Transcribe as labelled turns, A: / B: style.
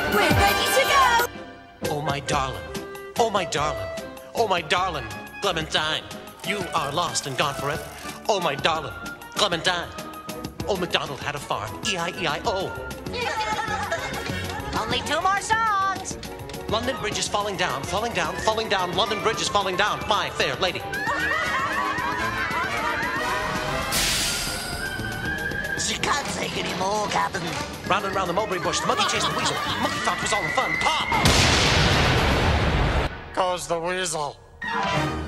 A: We're ready to go!
B: Oh, my darling. Oh, my darling. Oh, my darling. Clementine, you are lost and gone forever. Oh, my darling. Clementine. Old MacDonald had a farm. E-I-E-I-O.
C: Only 2 more songs.
B: London Bridge is falling down, falling down, falling down. London Bridge is falling down, my fair lady.
C: She can't take any more, Captain.
B: Round and round the mulberry bush, the monkey chased the weasel. The monkey thought it was all in fun. Pop!
D: Goes the weasel.